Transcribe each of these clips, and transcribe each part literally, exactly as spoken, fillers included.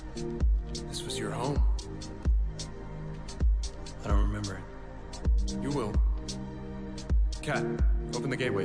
This was your home. I don't remember it. You will. Cat, open the gateway.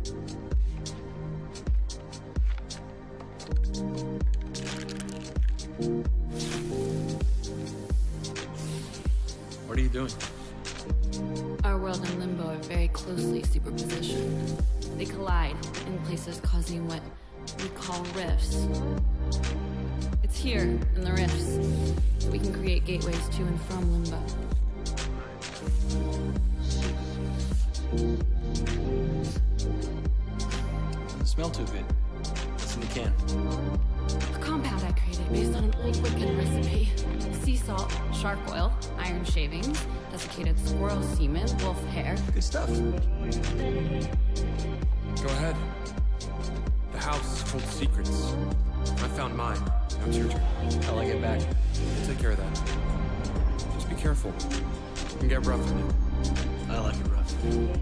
What are you doing? Our world and Limbo are very closely superpositioned. They collide in places causing what we call rifts. It's here, in the rifts, that we can create gateways to and from Limbo. Doesn't smell too good. What's in the can? A compound I created based on an old Wiccan recipe. Sea salt, shark oil, iron shavings, desiccated squirrel semen, wolf hair. Good stuff. Go ahead. The house holds secrets. I found mine. Now it's your turn. How'll I get back? I'll take care of that. Just be careful. You can get rough in it. I like it rough.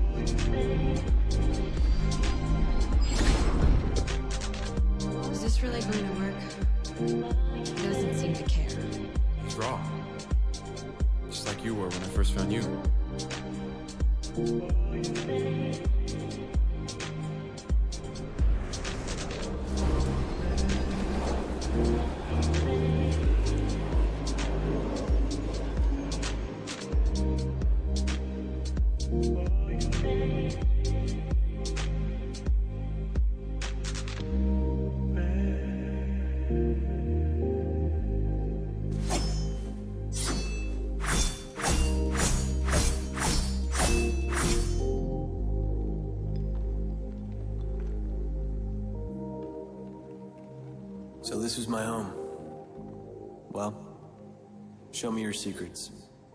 Is this really going to work? He doesn't seem to care. He's raw. Just like you were when I first found you. So this was my home. Well, show me your secrets.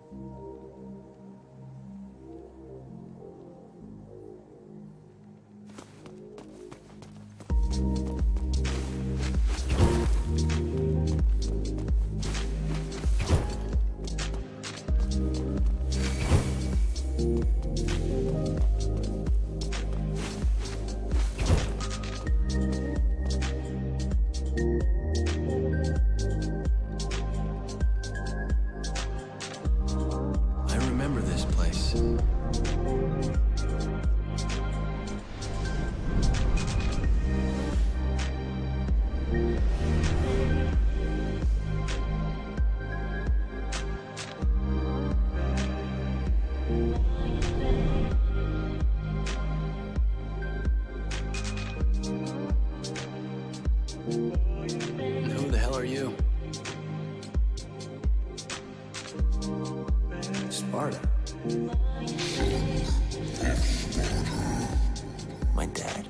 Sparta. My dad.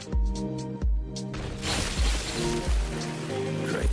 Great.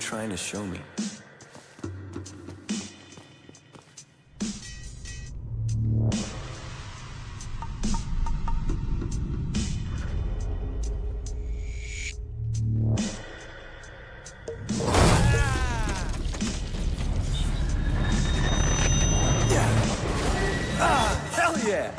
trying to show me? Yeah!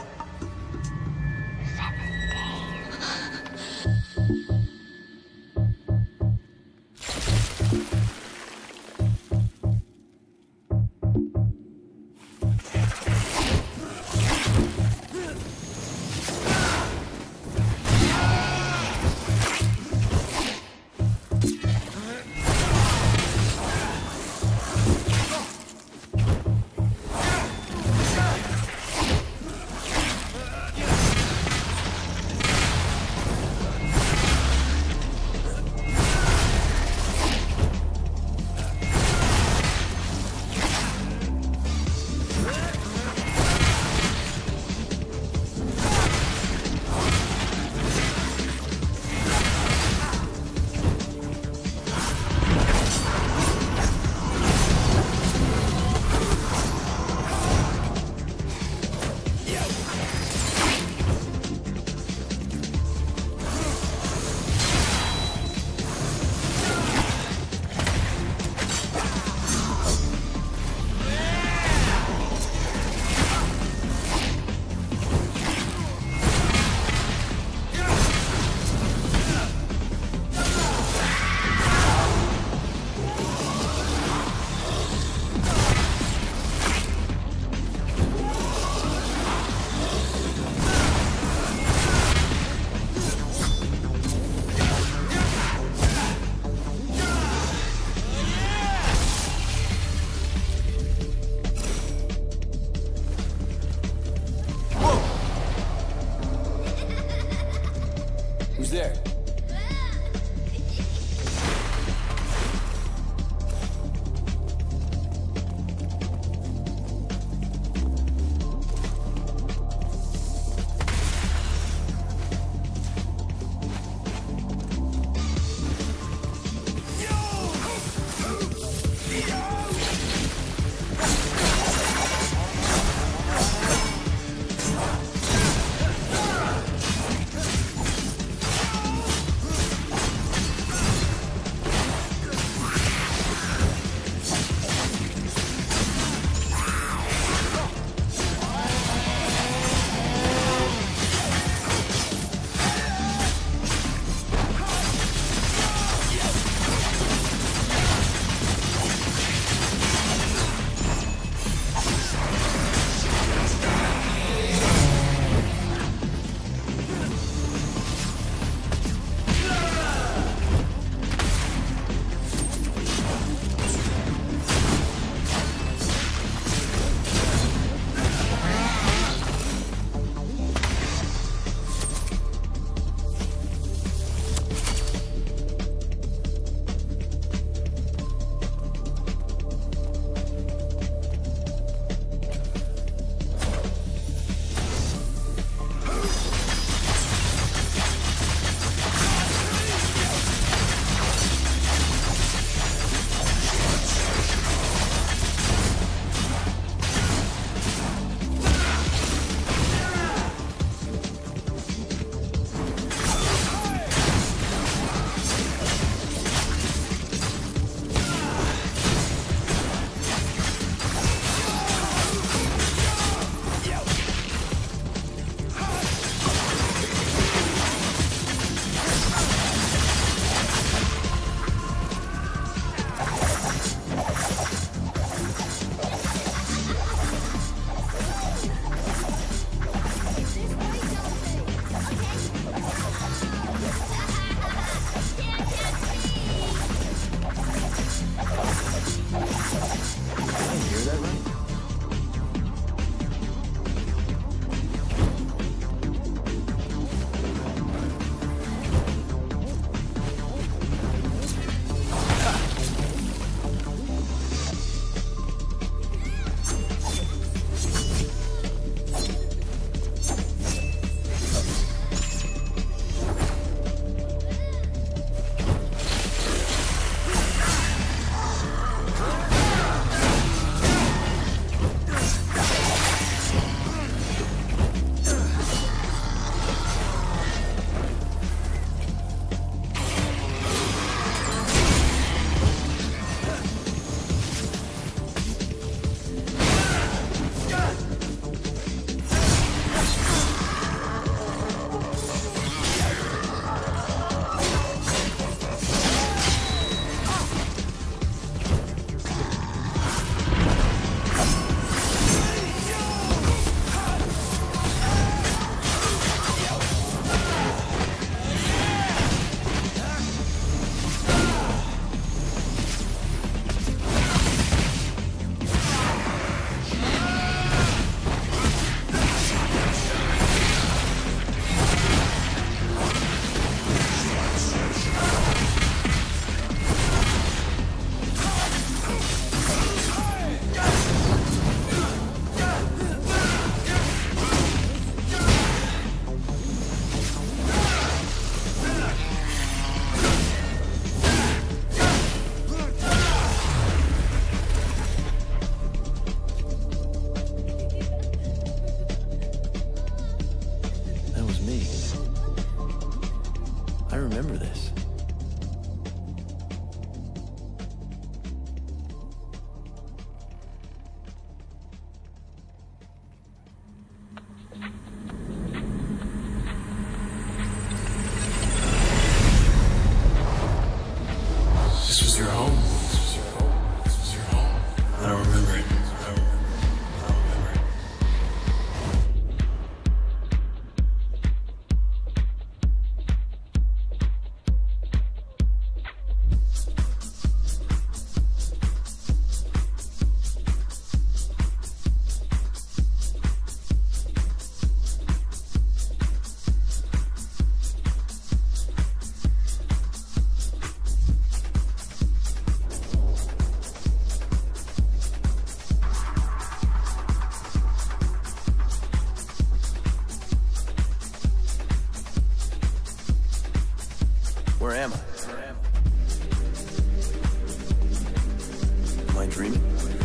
dreaming?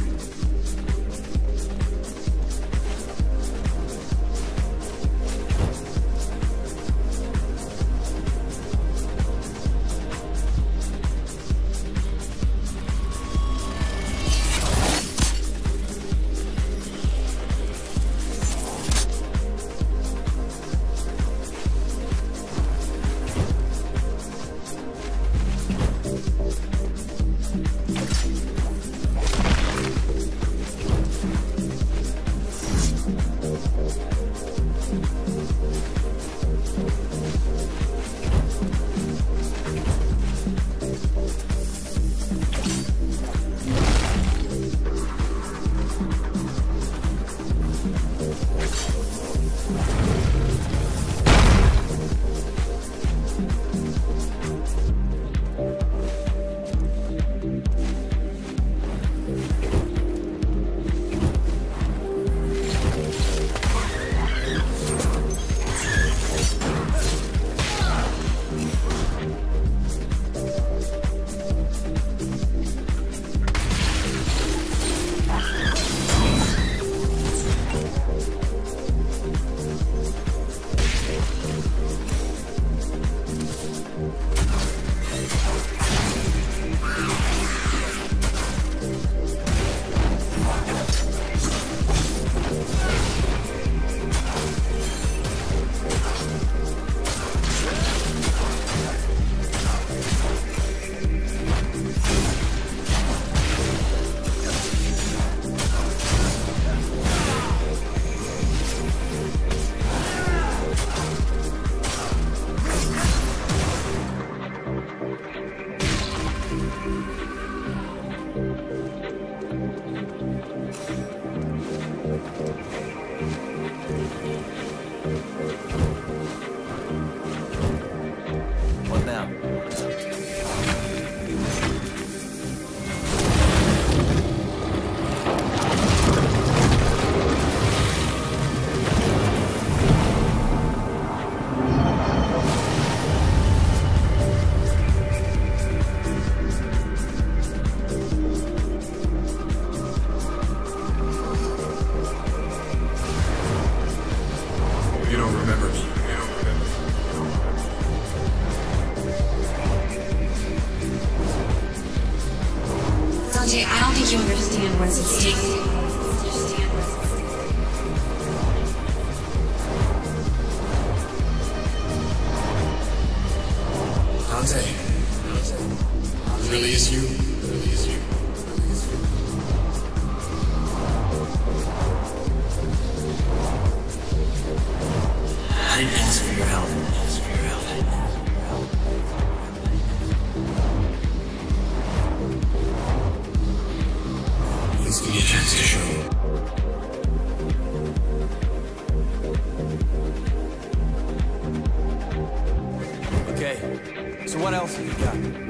What now? You don't remember me. You don't remember me. Sanjay, I don't think you understand what's at stake. Dante. It really is you. It really is you. It really is you. I didn't ask for your help. I didn't ask for your help. I didn't ask for your help. Please give me a chance to show you. Okay, so what else have you got?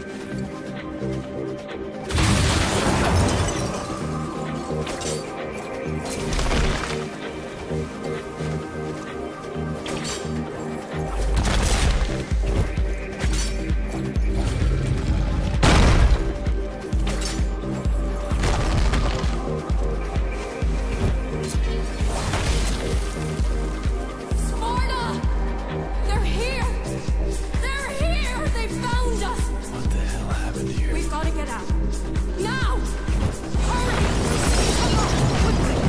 Sparta! They're here! They're here! They found us! What the hell happened here? We've got to get out. Now! Hurry! Come on, quickly!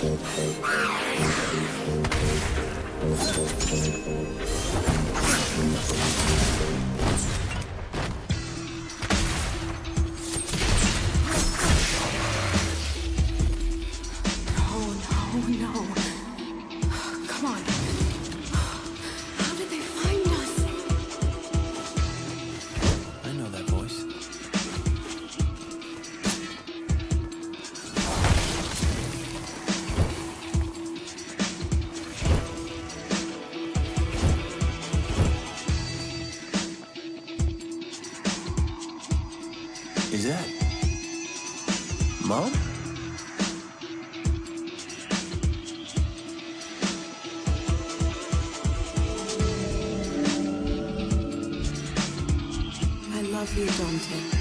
Is that Mom? I love you, Dante.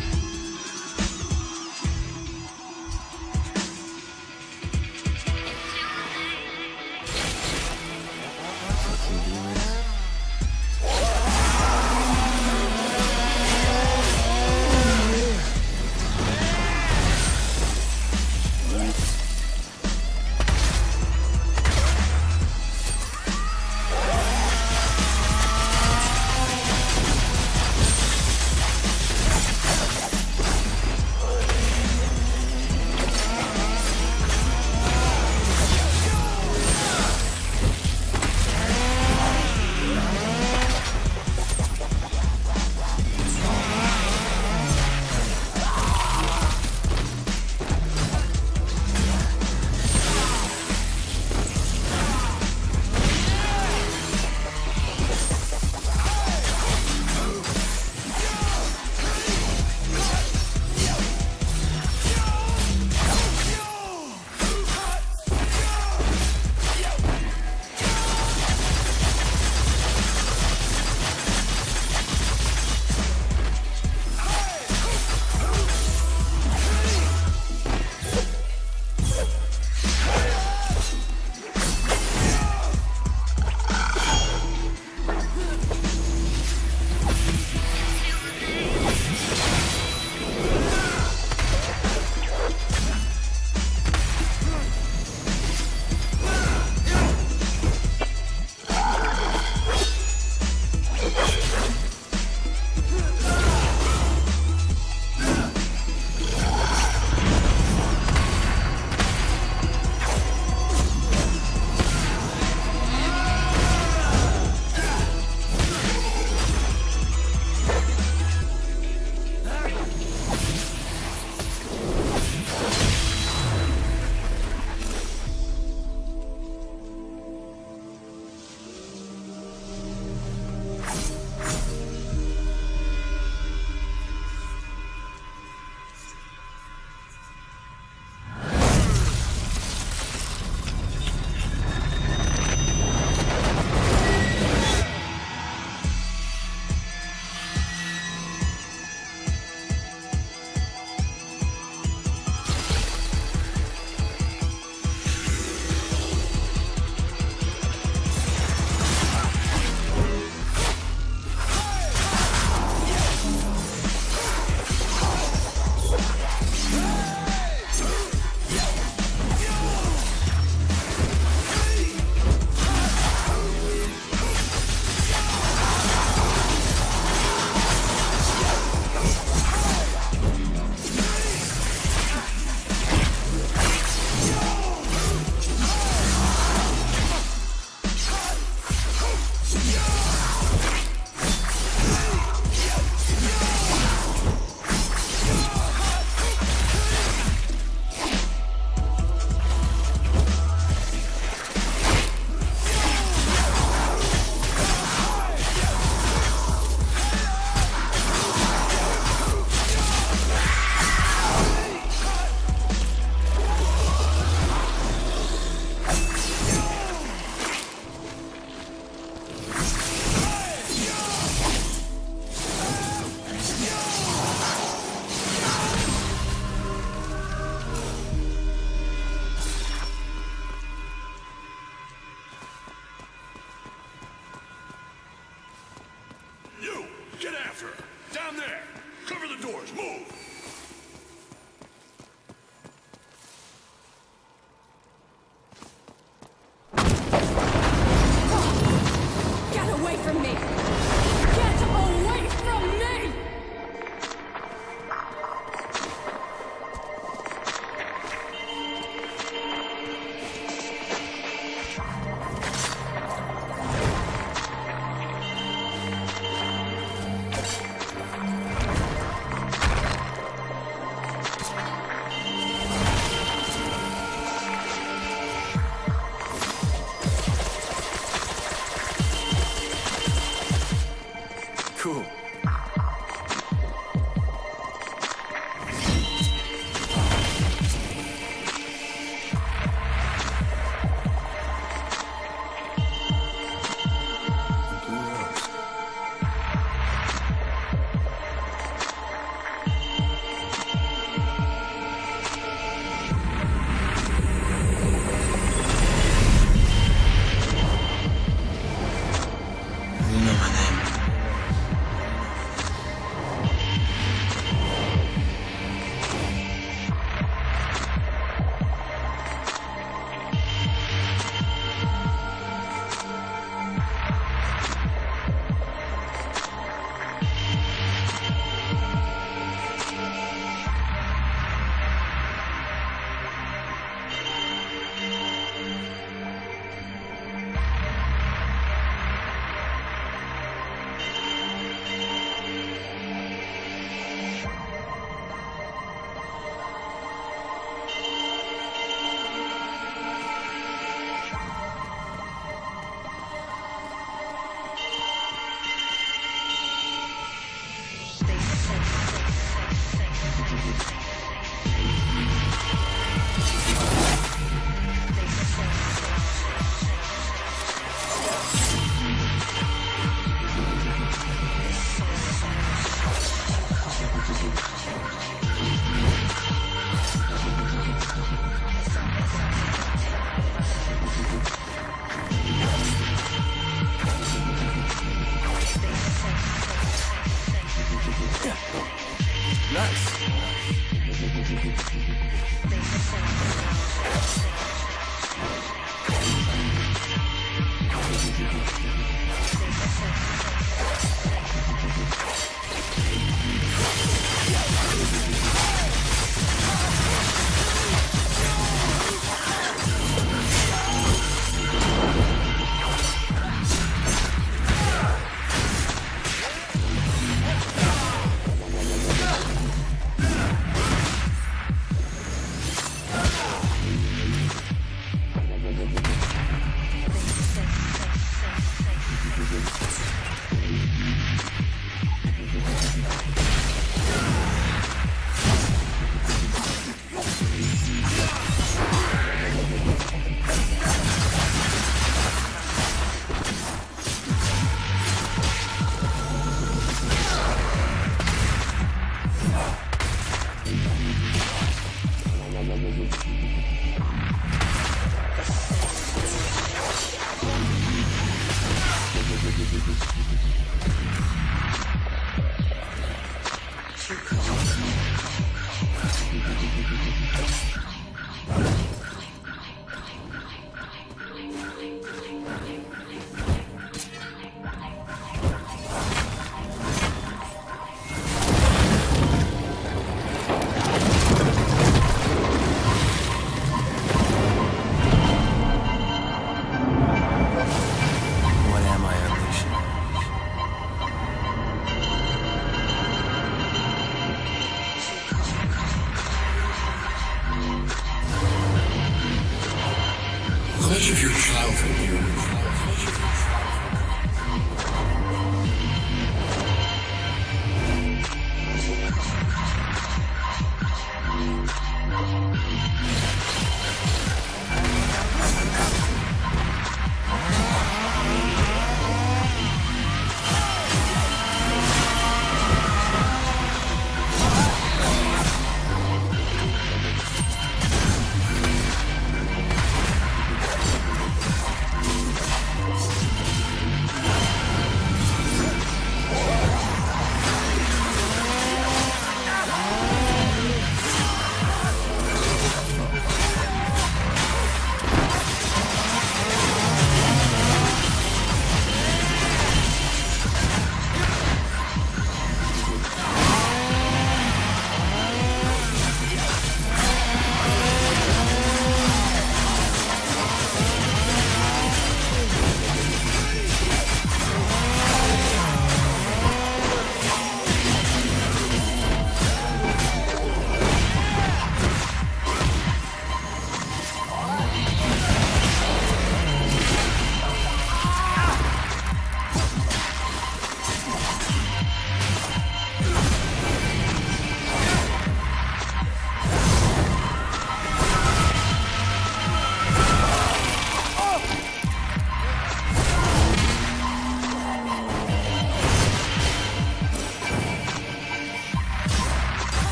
Much of your childhood you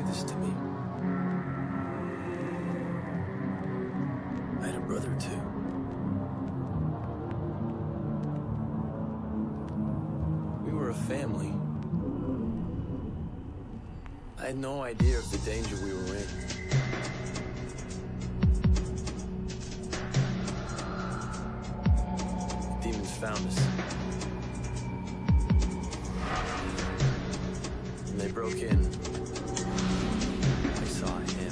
this to me. I had a brother too. We were a family. I had no idea of the danger we were in. The demons found us. When they broke in, I saw him.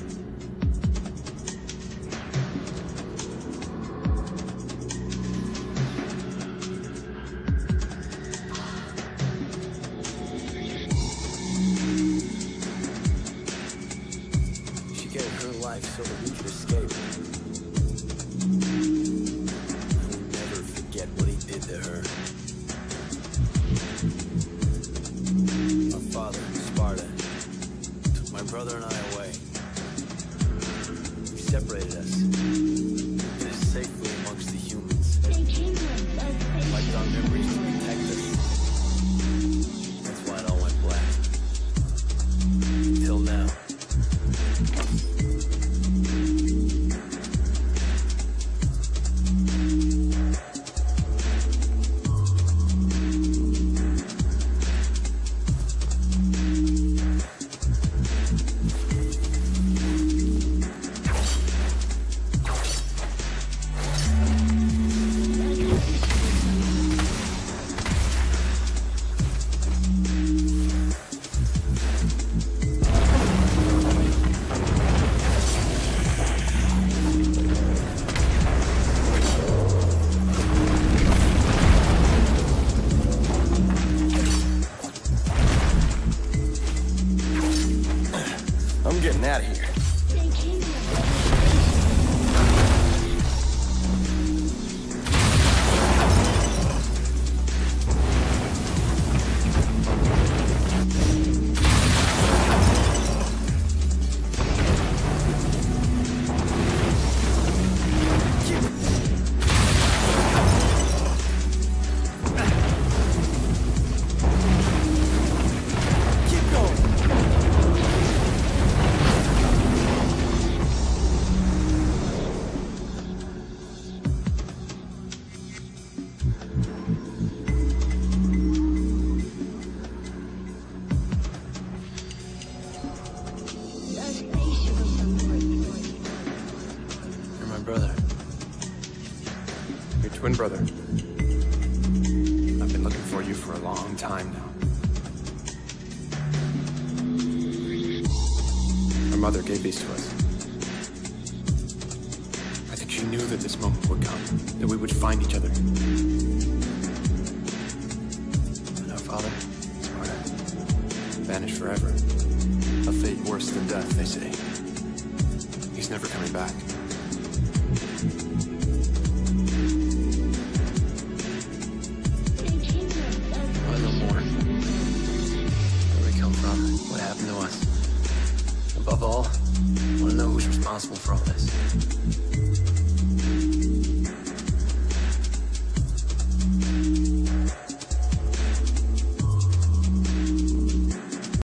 She gave her life so that we could escape. I will never forget what he did to her. Our father, Sparta, took my brother and I away. He separated us, hid us safely amongst the humans. Wiped our memories to protect us. That's why it all went black. Until now. I'm getting out of here. You're my brother. Your twin brother. I've been looking for you for a long time now. Our mother gave these to us. I think she knew that this moment would come, that we would find each other. And our father, Sparta, vanished forever. A fate worse than death, they say. He's never coming back. I want to know more. Where we come from, what happened to us. Above all, I want to know who's responsible for all this.